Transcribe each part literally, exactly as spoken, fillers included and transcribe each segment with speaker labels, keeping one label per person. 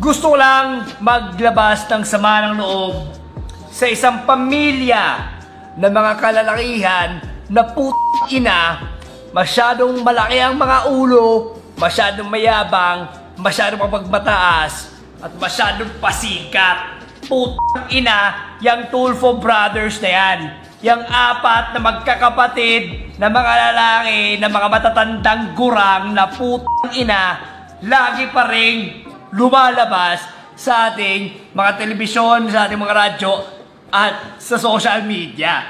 Speaker 1: Gusto ko lang maglabas ng sama ng loob sa isang pamilya na mga kalalakihan na putang ina, masyadong malaki ang mga ulo, masyadong mayabang, masyadong mapagmataas, at masyadong pasikat. Putang ina, yung Tulfo brothers na yan. Yung apat na magkakapatid na mga lalaki na mga matatandang gurang na putang ina, lagi pa rin lumalabas sa ating mga telebisyon, sa ating mga radyo, at sa social media.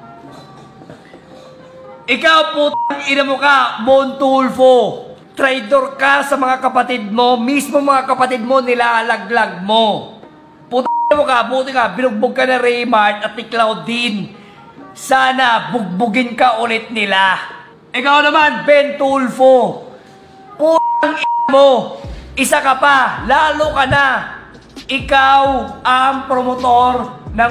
Speaker 1: Ikaw putang ina mo ka, Mon Tulfo. Traidor ka sa mga kapatid mo, mismo mga kapatid mo nilalaglag mo. Putang ina mo ka, buti ka, binugbog ka na Raymart at ni Claudine. Sana bugbugin ka ulit nila. Ikaw naman, Ben Tulfo. Putang ina mo, isa ka pa, lalo ka na. Ikaw ang promotor ng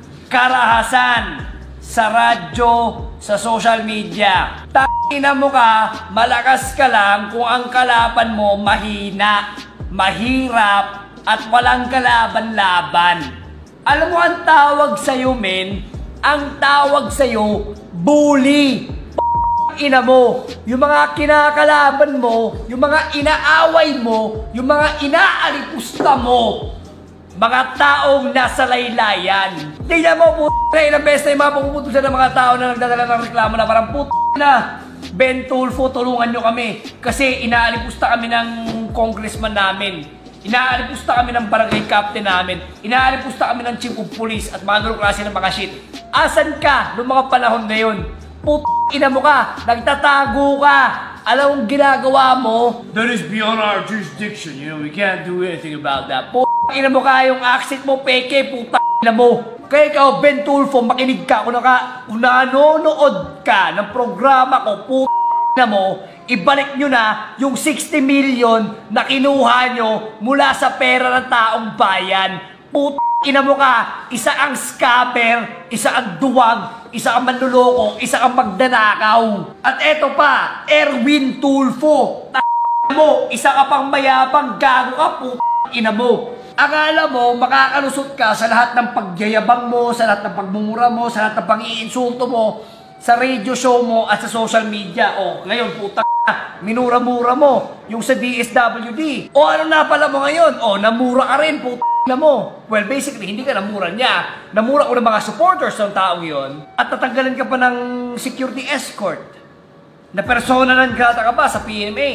Speaker 1: karahasan sa radyo, sa social media. Tangina mo ka, malakas ka lang kung ang kalaban mo mahina, mahirap, at walang kalaban-laban. Alam mo ang tawag sa'yo, men? Ang tawag sa'yo, bully. Ina mo, yung mga kinakalaban mo, yung mga inaaway mo, yung mga inaalipusta mo, mga taong nasa laylayan. Tingnan mo, puto na ilang beses na yung mga puputusan ng mga tao na nagdadala ng reklamo na parang puto na, Ben Tulfo, tulungan nyo kami. Kasi inaalipusta kami ng congressman namin. Inaalipusta kami ng barangay captain namin. Inaalipusta kami ng chief of police at mga ganong klase ng mga shit. Asan ka noong mga panahon na yun? Puto ina mo ka, nagtatago ka. Alam mong ginagawa mo? That is beyond our jurisdiction, you know, we can't do anything about that. Puto ina mo ka, yung accent mo, peke, puta ina mo. Kaya ikaw, Ben Tulfo, makinig ka. Kung, naka, kung nanonood ka ng programa ko, puto ina mo, ibalik nyo na yung sixty million na kinuha nyo mula sa pera ng taong bayan. Puto ina mo ka, isa ang scammer, isa ang duwag, isa ang manluloko, isa ang magdanakaw. At eto pa, Erwin Tulfo. T***a mo, isa ka pang mayabang, gago ka, puto ina mo. Akala mo, makakalusot ka sa lahat ng pagyayabang mo, sa lahat ng pagmumura mo, sa lahat ng pang-iinsulto mo, sa radio show mo at sa social media. O, ngayon, puta minura-mura mo yung sa D S W D. O, ano na pala mo ngayon? O, namura ka rin, puta na mo. Well, basically, hindi ka namura niya. Namura ko ng mga supporters ng taong yon. At tatanggalan ka pa ng security escort. Na persona ng grata ka pa sa P M A.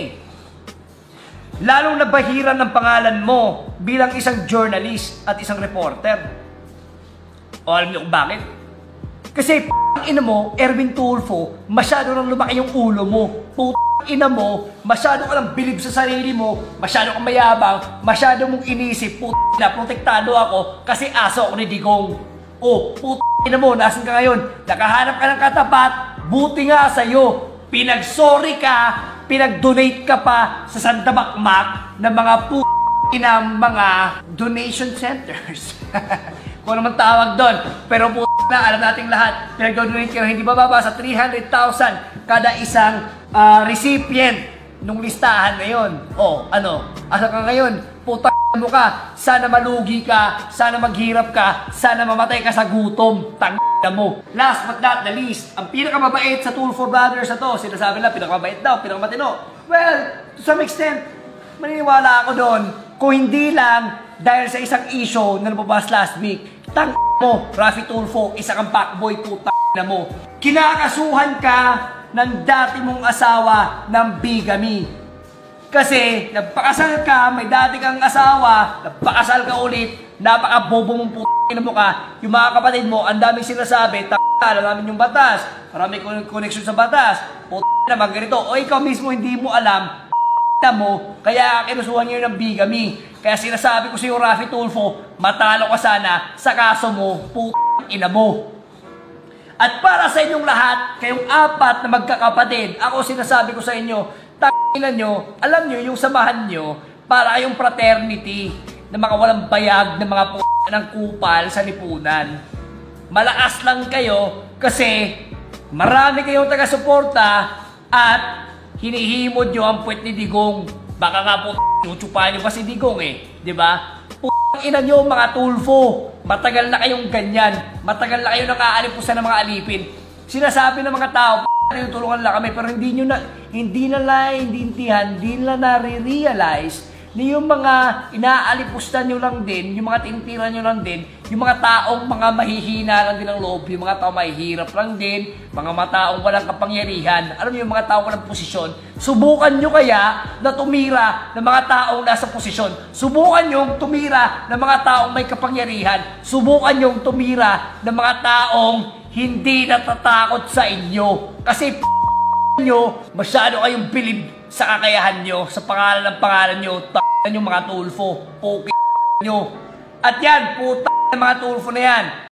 Speaker 1: Lalong nabahiran ng pangalan mo bilang isang journalist at isang reporter. O, alam niyo kung bakit? Kasi ina mo, Erwin Tulfo, masyado nang lumaki yung ulo mo. Putang ina mo, masyado ka nang bilib sa sarili mo, masyado kang mayabang, masyado mong inisip, putang ina, protektado ako kasi aso ako ni Digong. O, putang ina mo, nasan ka ngayon? Nakahanap ka ng katapat, buti nga sa'yo. Pinag-sorry ka, pinag-donate ka pa sa Santa Bakmak ng mga putang ina mga donation centers. Kung naman tawag doon, pero putang na, alam nating lahat, pinag-donate ka na hindi bababa sa three hundred thousand kada isang uh, recipient nung listahan na yun. O, ano, asa ka ngayon? Putang mo ka, sana malugi ka, sana maghirap ka, sana mamatay ka sa gutom. Tang mo. Last but not the least, ang pinakamabait sa Tulfo brothers na to, sinasabi lang, pinakamabait daw, pinakamatino. Well, to some extent, maniniwala ako doon, kung hindi lang dahil sa isang issue na nababas last week. Tang mo, Raffy Tulfo, isa kang fuckboy, putang na mo. Kinakasuhan ka ng dati mong asawa ng bigamy. Kasi nagpakasal ka, may dati kang asawa, nagpakasal ka ulit, napaka-bobo mong putang na mo ka. Yung mga kapatid mo, ang daming sinasabi, tang alam namin yung batas, marami connection sa batas, putang na mag ganito. O ikaw mismo hindi mo alam, na mo, kaya kinusuhan niyo ng bigamy. Kaya sinasabi ko sa iyo, Raffy Tulfo, matalo ka sana sa kaso mo, putang ina mo. At para sa inyong lahat, kayong apat na magkakapatid, ako sinasabi ko sa inyo, tanginan nyo, alam nyo yung samahan nyo, para kayong fraternity na makawalang bayag ng mga p*** ng kupal sa lipunan. Malakas lang kayo kasi marami kayong taga-suporta at hinihimod nyo ang puwet ni Digong. Baka nga po chuchupahan nyo kasi digong eh. Di ba? Putang ina nyo mga tulfo. Matagal na kayong ganyan. Matagal na kayo nang-aalipusan ng mga alipin. Sinasabi ng mga tao, tinutulungan lang kami, pero hindi nyo na, hindi na naiintindihan, hindi na nare-realize na yung mga inaalipusta nyo lang din, yung mga tinitira nyo lang din, yung mga taong mga mahihina lang din ang loob, yung mga taong mahihirap lang din, mga mataong walang kapangyarihan, alam niyo yung mga taong walang posisyon, subukan nyo kaya na tumira ng mga taong nasa posisyon. Subukan nyo tumira ng mga taong may kapangyarihan. Subukan nyo tumira ng mga taong hindi natatakot sa inyo. Kasi p*** nyo, masyado kayong bilib sa kakayahan nyo, sa pangalan ng pangalan nyo, t*** nyo mga tulfo, puki nyo. At yan, puta ng mga tulfo na yan.